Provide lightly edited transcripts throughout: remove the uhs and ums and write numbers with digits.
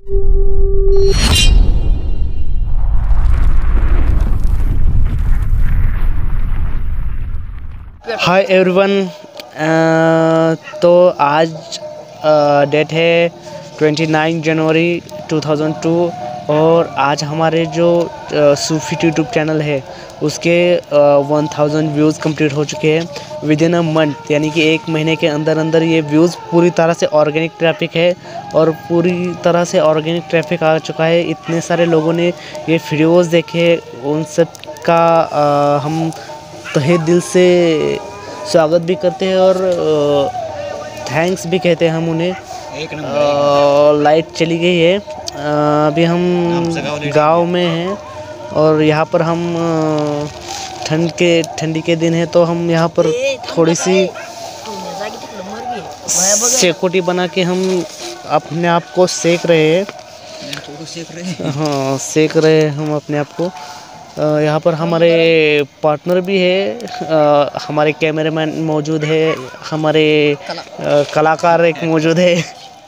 Hi everyone, तो आज date है 29 जनवरी 2002 और आज हमारे जो सूफी यूट्यूब चैनल है उसके 1000 व्यूज़ कंप्लीट हो चुके हैं विद इन अ मंथ, यानी कि एक महीने के अंदर अंदर ये व्यूज़ पूरी तरह से ऑर्गेनिक ट्रैफिक है और पूरी तरह से ऑर्गेनिक ट्रैफिक आ चुका है। इतने सारे लोगों ने ये वीडियोज़ देखे, उन सब का हम तहे दिल से स्वागत भी करते हैं और थैंक्स भी कहते हैं हम उन्हें। लाइट चली गई है, अभी हम गांव में हैं और यहाँ पर हम ठंडी के दिन है तो हम यहाँ पर थोड़ी सी सेकोटी बना के हम अपने आप को सेक रहे हैं। हाँ, सेक रहे हैं हम अपने आप को। यहाँ पर हमारे पार्टनर भी है, हमारे कैमरामैन मौजूद है, हमारे कलाकार एक मौजूद है।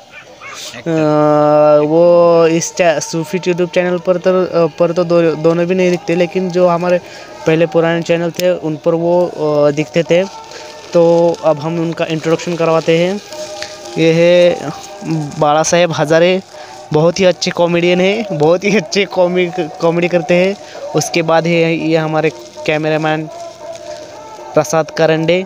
वो इस सूफी यूट्यूब चैनल पर तो दोनों भी नहीं दिखते, लेकिन जो हमारे पहले पुराने चैनल थे उन पर वो दिखते थे। तो अब हम उनका इंट्रोडक्शन करवाते हैं। ये है बाला साहेब हज़ारे, बहुत ही अच्छे कॉमेडियन है, बहुत ही अच्छे कॉमेडी करते हैं। उसके बाद है ये हमारे कैमरामैन प्रसाद करंडे।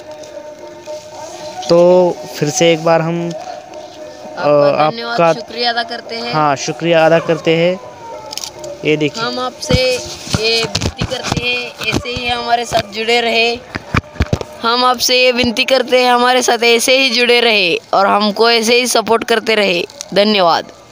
तो फिर से एक बार हम आपका शुक्रिया अदा करते हैं। हाँ, शुक्रिया अदा करते हैं। ये देखिए, हम आपसे ये विनती करते हैं ऐसे ही हमारे साथ जुड़े रहे। हम आपसे ये विनती करते हैं हमारे साथ ऐसे ही जुड़े रहे और हमको ऐसे ही सपोर्ट करते रहे। धन्यवाद।